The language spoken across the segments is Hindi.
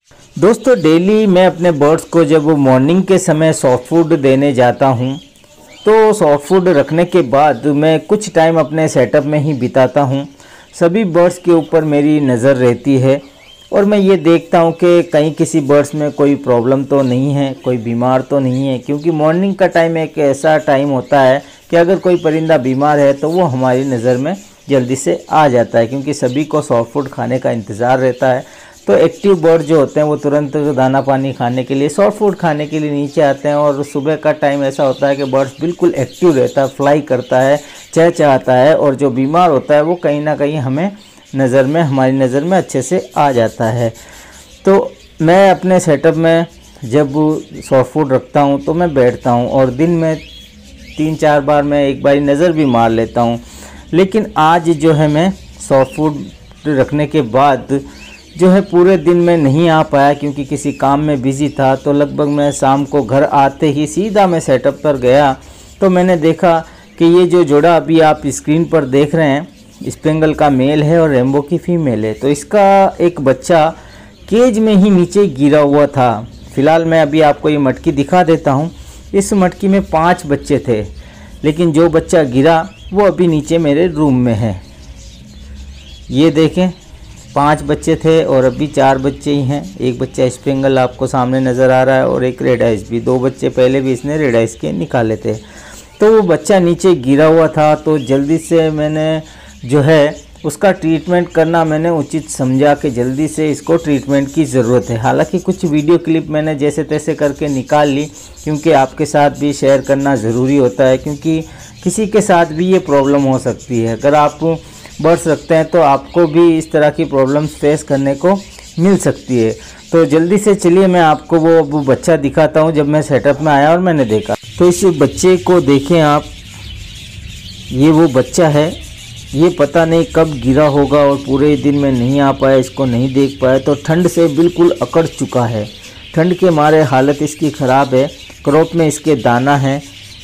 दोस्तों डेली मैं अपने बर्ड्स को जब मॉर्निंग के समय सॉफ्ट फूड देने जाता हूं, तो सॉफ्ट फूड रखने के बाद मैं कुछ टाइम अपने सेटअप में ही बिताता हूं। सभी बर्ड्स के ऊपर मेरी नज़र रहती है और मैं ये देखता हूं कि कहीं किसी बर्ड्स में कोई प्रॉब्लम तो नहीं है, कोई बीमार तो नहीं है, क्योंकि मॉर्निंग का टाइम एक ऐसा टाइम होता है कि अगर कोई परिंदा बीमार है तो वो हमारी नज़र में जल्दी से आ जाता है, क्योंकि सभी को सॉफ्ट फूड खाने का इंतज़ार रहता है। तो एक्टिव बर्ड जो होते हैं वो तुरंत दाना पानी खाने के लिए, सॉफ्ट फूड खाने के लिए नीचे आते हैं। और सुबह का टाइम ऐसा होता है कि बर्ड्स बिल्कुल एक्टिव रहता है, फ्लाई करता है, चहचहाता है, और जो बीमार होता है वो कहीं ना कहीं हमारी नज़र में अच्छे से आ जाता है। तो मैं अपने सेटअप में जब सॉफ्ट फूड रखता हूँ तो मैं बैठता हूँ और दिन में 3-4 बार मैं एक बारी नज़र भी मार लेता हूँ। लेकिन आज जो है मैं सॉफ्ट फूड रखने के बाद जो है पूरे दिन में नहीं आ पाया, क्योंकि किसी काम में बिज़ी था। तो लगभग मैं शाम को घर आते ही सीधा मैं सेटअप पर गया तो मैंने देखा कि ये जो जोड़ा अभी आप स्क्रीन पर देख रहे हैं, स्पेंगल का मेल है और रेम्बो की फीमेल है। तो इसका एक बच्चा केज में ही नीचे गिरा हुआ था। फ़िलहाल मैं अभी आपको ये मटकी दिखा देता हूँ। इस मटकी में 5 बच्चे थे, लेकिन जो बच्चा गिरा वो अभी नीचे मेरे रूम में है। ये देखें, 5 बच्चे थे और अभी 4 बच्चे ही हैं। एक बच्चा स्पेंगल आपको सामने नज़र आ रहा है और एक रेड आइस भी। 2 बच्चे पहले भी इसने रेड आइस के निकाले थे। तो वो बच्चा नीचे गिरा हुआ था, तो जल्दी से मैंने जो है उसका ट्रीटमेंट करना मैंने उचित समझा कि जल्दी से इसको ट्रीटमेंट की ज़रूरत है। हालांकि कुछ वीडियो क्लिप मैंने जैसे तैसे करके निकाल ली, क्योंकि आपके साथ भी शेयर करना ज़रूरी होता है, क्योंकि किसी के साथ भी ये प्रॉब्लम हो सकती है। अगर आप बर्ड्स रखते हैं तो आपको भी इस तरह की प्रॉब्लम्स फेस करने को मिल सकती है। तो जल्दी से चलिए मैं आपको वो बच्चा दिखाता हूँ जब मैं सेटअप में आया और मैंने देखा। तो इस बच्चे को देखें आप, ये वो बच्चा है। ये पता नहीं कब गिरा होगा और पूरे दिन में नहीं आ पाया, इसको नहीं देख पाया। तो ठंड से बिल्कुल अकड़ चुका है, ठंड के मारे हालत इसकी ख़राब है। क्रॉप में इसके दाना है।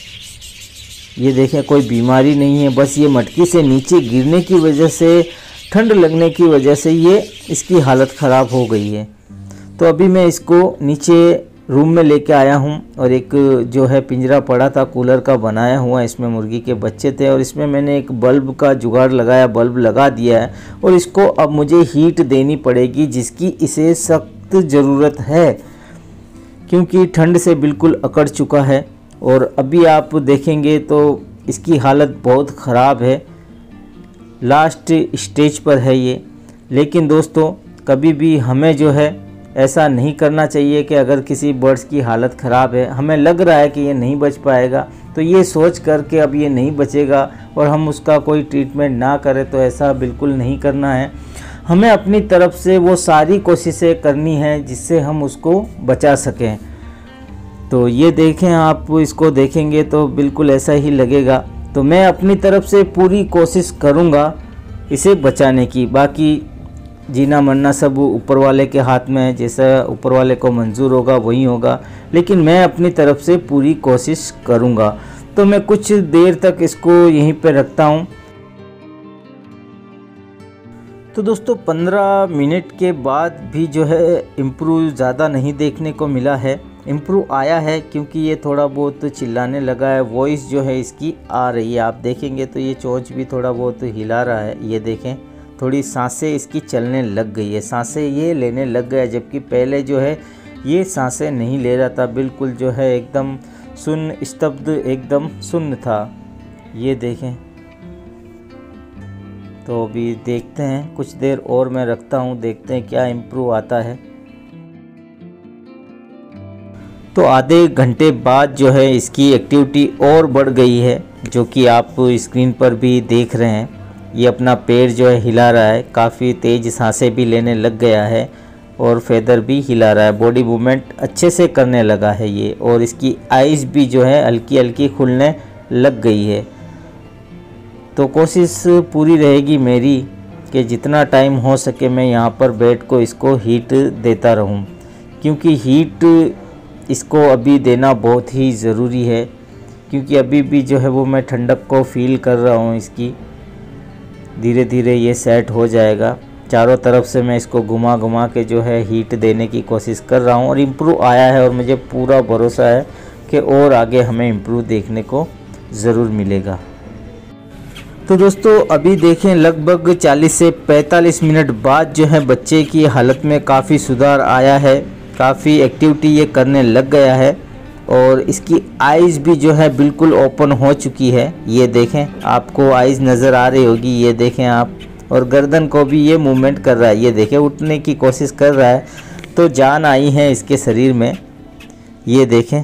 ये देखें, कोई बीमारी नहीं है, बस ये मटकी से नीचे गिरने की वजह से, ठंड लगने की वजह से ये इसकी हालत ख़राब हो गई है। तो अभी मैं इसको नीचे रूम में लेके आया हूँ और एक जो है पिंजरा पड़ा था कूलर का बनाया हुआ, इसमें मुर्गी के बच्चे थे और इसमें मैंने एक बल्ब का जुगाड़ लगाया, बल्ब लगा दिया है। और इसको अब मुझे हीट देनी पड़ेगी, जिसकी इसे सख्त ज़रूरत है, क्योंकि ठंड से बिल्कुल अकड़ चुका है। और अभी आप देखेंगे तो इसकी हालत बहुत ख़राब है, लास्ट स्टेज पर है ये। लेकिन दोस्तों कभी भी हमें जो है ऐसा नहीं करना चाहिए कि अगर किसी बर्ड्स की हालत ख़राब है, हमें लग रहा है कि ये नहीं बच पाएगा, तो ये सोच कर के अब ये नहीं बचेगा और हम उसका कोई ट्रीटमेंट ना करें, तो ऐसा बिल्कुल नहीं करना है। हमें अपनी तरफ से वो सारी कोशिशें करनी है जिससे हम उसको बचा सकें। तो ये देखें, आप इसको देखेंगे तो बिल्कुल ऐसा ही लगेगा। तो मैं अपनी तरफ से पूरी कोशिश करूँगा इसे बचाने की। बाकी जीना मरना सब ऊपर वाले के हाथ में है, जैसा ऊपर वाले को मंजूर होगा वही होगा, लेकिन मैं अपनी तरफ से पूरी कोशिश करूँगा। तो मैं कुछ देर तक इसको यहीं पे रखता हूँ। तो दोस्तों 15 मिनट के बाद भी जो है इम्प्रूव ज़्यादा नहीं देखने को मिला है। इम्प्रूव आया है क्योंकि ये थोड़ा बहुत चिल्लाने लगा है, वॉइस जो है इसकी आ रही है। आप देखेंगे तो ये चोंच भी थोड़ा बहुत हिला रहा है। ये देखें, थोड़ी सांसें इसकी चलने लग गई है, सांसें ये लेने लग गया, जबकि पहले जो है ये सांसें नहीं ले रहा था, बिल्कुल जो है एकदम सुन्न, स्तब्ध, एकदम सुन्न था। ये देखें। तो अभी देखते हैं, कुछ देर और मैं रखता हूँ, देखते हैं क्या इम्प्रूव आता है। तो आधे घंटे बाद जो है इसकी एक्टिविटी और बढ़ गई है, जो कि आप स्क्रीन पर भी देख रहे हैं। ये अपना पैर जो है हिला रहा है, काफ़ी तेज़ सांसें भी लेने लग गया है और फेदर भी हिला रहा है, बॉडी मूवमेंट अच्छे से करने लगा है ये। और इसकी आइज़ भी जो है हल्की हल्की खुलने लग गई है। तो कोशिश पूरी रहेगी मेरी कि जितना टाइम हो सके मैं यहाँ पर बैठ को इसको हीट देता रहूँ, क्योंकि हीट इसको अभी देना बहुत ही ज़रूरी है, क्योंकि अभी भी जो है वो मैं ठंडक को फील कर रहा हूँ इसकी। धीरे धीरे ये सेट हो जाएगा चारों तरफ से मैं इसको घुमा घुमा के जो है हीट देने की कोशिश कर रहा हूँ और इम्प्रूव आया है और मुझे पूरा भरोसा है कि और आगे हमें इम्प्रूव देखने को ज़रूर मिलेगा। तो दोस्तों अभी देखें लगभग 40 से 45 मिनट बाद जो है बच्चे की हालत में काफ़ी सुधार आया है, काफ़ी एक्टिविटी ये करने लग गया है और इसकी आइज़ भी जो है बिल्कुल ओपन हो चुकी है। ये देखें, आपको आइज़ नज़र आ रही होगी, ये देखें आप, और गर्दन को भी ये मूवमेंट कर रहा है। ये देखें उठने की कोशिश कर रहा है, तो जान आई है इसके शरीर में। ये देखें,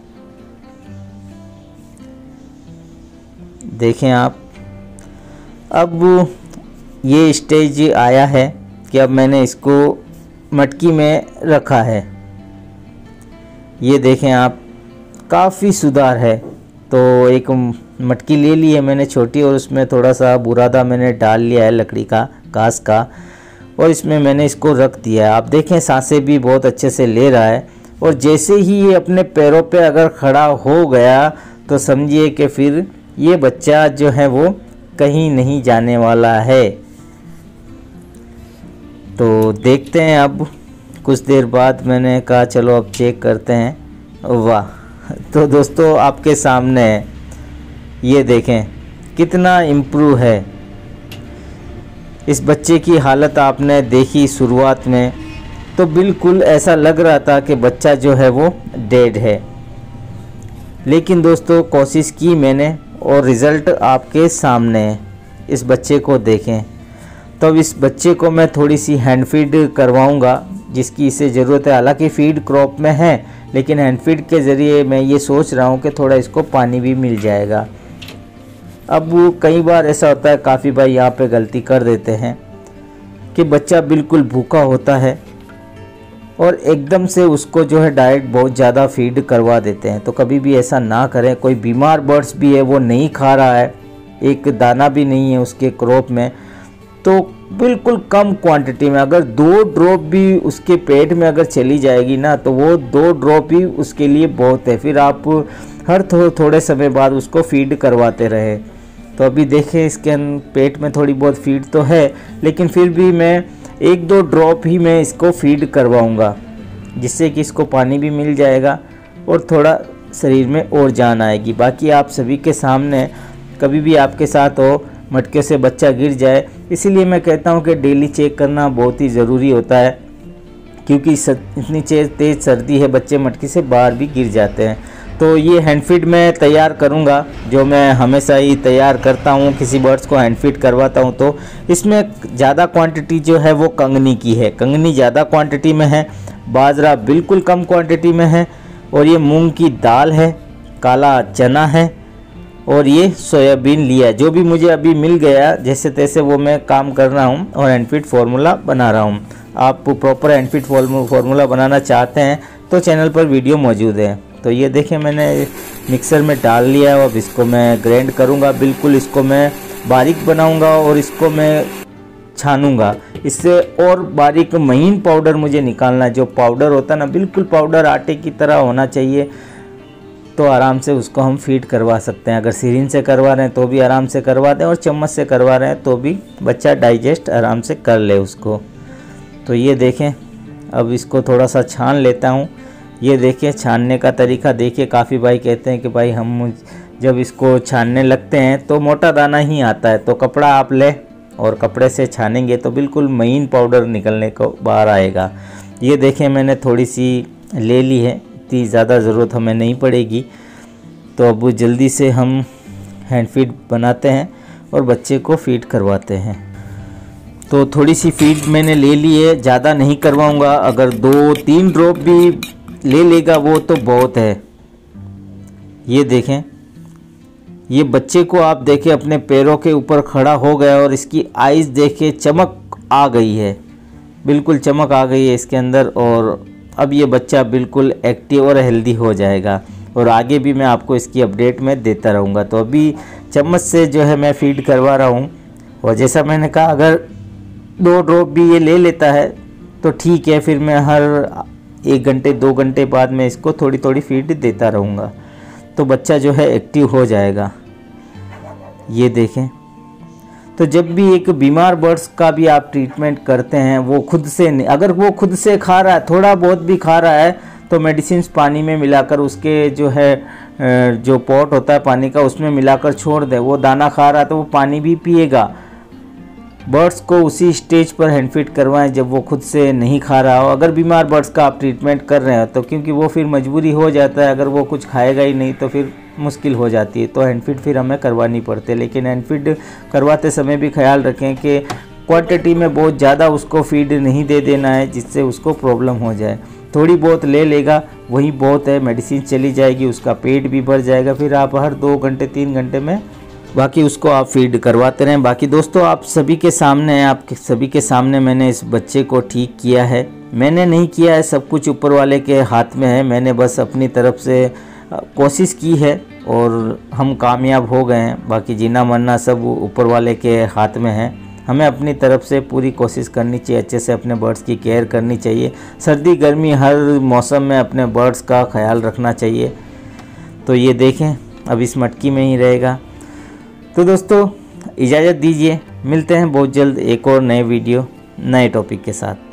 देखें आप, अब ये स्टेज आया है कि अब मैंने इसको मटकी में रखा है। ये देखें आप, काफ़ी सुधार है। तो एक मटकी ले ली है मैंने छोटी और उसमें थोड़ा सा बुरादा मैंने डाल लिया है लकड़ी का, घास का, और इसमें मैंने इसको रख दिया है। आप देखें सांसें भी बहुत अच्छे से ले रहा है और जैसे ही ये अपने पैरों पे अगर खड़ा हो गया तो समझिए कि फिर ये बच्चा जो है वो कहीं नहीं जाने वाला है। तो देखते हैं, अब कुछ देर बाद मैंने कहा चलो अब चेक करते हैं। वाह, तो दोस्तों आपके सामने ये देखें कितना इम्प्रूव है। इस बच्चे की हालत आपने देखी शुरुआत में तो बिल्कुल ऐसा लग रहा था कि बच्चा जो है वो डेड है, लेकिन दोस्तों कोशिश की मैंने और रिज़ल्ट आपके सामने है। इस बच्चे को देखें, तो अब इस बच्चे को मैं थोड़ी सी हैंड फीड करवाऊँगा जिसकी इसे ज़रूरत है। हालांकि फीड क्रॉप में है, लेकिन हैंड फीड के ज़रिए मैं ये सोच रहा हूँ कि थोड़ा इसको पानी भी मिल जाएगा। अब कई बार ऐसा होता है, काफ़ी भाई यहाँ पे गलती कर देते हैं कि बच्चा बिल्कुल भूखा होता है और एकदम से उसको जो है डायरेक्ट बहुत ज़्यादा फीड करवा देते हैं। तो कभी भी ऐसा ना करें। कोई बीमार बर्ड्स भी है, वो नहीं खा रहा है, एक दाना भी नहीं है उसके क्रॉप में, तो बिल्कुल कम क्वांटिटी में अगर 2 ड्रॉप भी उसके पेट में अगर चली जाएगी ना, तो वो 2 ड्रॉप ही उसके लिए बहुत है। फिर आप हर थोड़े समय बाद उसको फीड करवाते रहे। तो अभी देखें इसके पेट में थोड़ी बहुत फीड तो है, लेकिन फिर भी मैं 1-2 ड्रॉप ही मैं इसको फीड करवाऊँगा, जिससे कि इसको पानी भी मिल जाएगा और थोड़ा शरीर में और जान आएगी। बाकी आप सभी के सामने, कभी भी आपके साथ हो मटके से बच्चा गिर जाए, इसीलिए मैं कहता हूं कि डेली चेक करना बहुत ही ज़रूरी होता है, क्योंकि इतनी तेज़ सर्दी है, बच्चे मटके से बाहर भी गिर जाते हैं। तो ये हैंड फीड मैं तैयार करूंगा, जो मैं हमेशा ही तैयार करता हूं, किसी बर्ड्स को हैंड फीड करवाता हूं। तो इसमें ज़्यादा क्वांटिटी जो है वो कंगनी की है, कंगनी ज़्यादा क्वांटिटी में है, बाजरा बिल्कुल कम क्वांटिटी में है, और ये मूँग की दाल है, काला चना है, और ये सोयाबीन लिया। जो भी मुझे अभी मिल गया जैसे तैसे वो मैं काम कर रहा हूँ और हैंड फीड फार्मूला बना रहा हूँ। आप प्रॉपर हैंड फीड फार्मूला बनाना चाहते हैं तो चैनल पर वीडियो मौजूद है। तो ये देखें मैंने मिक्सर में डाल लिया है। अब इसको मैं ग्राइंड करूँगा, बिल्कुल इसको मैं बारीक बनाऊँगा और इसको मैं छानूँगा। इससे और बारीक महीन पाउडर मुझे निकालना है। जो पाउडर होता है ना, बिल्कुल पाउडर आटे की तरह होना चाहिए, तो आराम से उसको हम फीड करवा सकते हैं। अगर सिरिंज से करवा रहे हैं तो भी आराम से करवा दें, और चम्मच से करवा रहे हैं तो भी बच्चा डाइजेस्ट आराम से कर ले उसको। तो ये देखें, अब इसको थोड़ा सा छान लेता हूँ। ये देखिए छानने का तरीका देखिए। काफ़ी भाई कहते हैं कि भाई हम जब इसको छानने लगते हैं तो मोटा दाना ही आता है, तो कपड़ा आप ले और कपड़े से छानेंगे तो बिल्कुल महीन पाउडर निकलने को बाहर आएगा। ये देखें मैंने थोड़ी सी ले ली है, इतनी ज़्यादा ज़रूरत हमें नहीं पड़ेगी। तो अब जल्दी से हम हैंड फीड बनाते हैं और बच्चे को फीड करवाते हैं। तो थोड़ी सी फीड मैंने ले ली है, ज़्यादा नहीं करवाऊँगा। अगर 2-3 ड्रॉप भी ले लेगा वो तो बहुत है। ये देखें, ये बच्चे को आप देखें अपने पैरों के ऊपर खड़ा हो गया और इसकी आइज़ देखें, चमक आ गई है, बिल्कुल चमक आ गई है इसके अंदर। और अब ये बच्चा बिल्कुल एक्टिव और हेल्दी हो जाएगा, और आगे भी मैं आपको इसकी अपडेट में देता रहूँगा। तो अभी चम्मच से जो है मैं फीड करवा रहा हूँ, और जैसा मैंने कहा अगर 2 ड्रॉप भी ये ले लेता है तो ठीक है, फिर मैं हर 1 घंटे 2 घंटे बाद मैं इसको थोड़ी थोड़ी फीड देता रहूँगा, तो बच्चा जो है एक्टिव हो जाएगा। ये देखें, तो जब भी एक बीमार बर्ड्स का भी आप ट्रीटमेंट करते हैं, वो खुद से अगर वो खुद से खा रहा है, थोड़ा बहुत भी खा रहा है, तो मेडिसिन पानी में मिलाकर उसके जो है जो पॉट होता है पानी का उसमें मिलाकर छोड़ दें। वो दाना खा रहा है तो वो पानी भी पिएगा। बर्ड्स को उसी स्टेज पर हैंड फीड करवाएं जब वो खुद से नहीं खा रहा हो। अगर बीमार बर्ड्स का आप ट्रीटमेंट कर रहे हो तो क्योंकि वो फिर मजबूरी हो जाता है, अगर वो कुछ खाएगा ही नहीं तो फिर मुश्किल हो जाती है, तो हैंड फीड फिर हमें करवानी पड़ती है। लेकिन हैंड फीड करवाते समय भी ख्याल रखें कि क्वांटिटी में बहुत ज़्यादा उसको फीड नहीं दे देना है जिससे उसको प्रॉब्लम हो जाए। थोड़ी बहुत ले लेगा वही बहुत है, मेडिसिन चली जाएगी, उसका पेट भी भर जाएगा। फिर आप हर 2 घंटे 3 घंटे में बाकी उसको आप फीड करवाते रहें। बाकी दोस्तों आप सभी के सामने मैंने इस बच्चे को ठीक किया है। मैंने नहीं किया है, सब कुछ ऊपर वाले के हाथ में है। मैंने बस अपनी तरफ से कोशिश की है और हम कामयाब हो गए हैं। बाकी जीना मरना सब ऊपर वाले के हाथ में है। हमें अपनी तरफ से पूरी कोशिश करनी चाहिए, अच्छे से अपने बर्ड्स की केयर करनी चाहिए। सर्दी गर्मी हर मौसम में अपने बर्ड्स का ख्याल रखना चाहिए। तो ये देखें अब इस मटकी में ही रहेगा। तो दोस्तों इजाज़त दीजिए, मिलते हैं बहुत जल्द एक और नए वीडियो नए टॉपिक के साथ।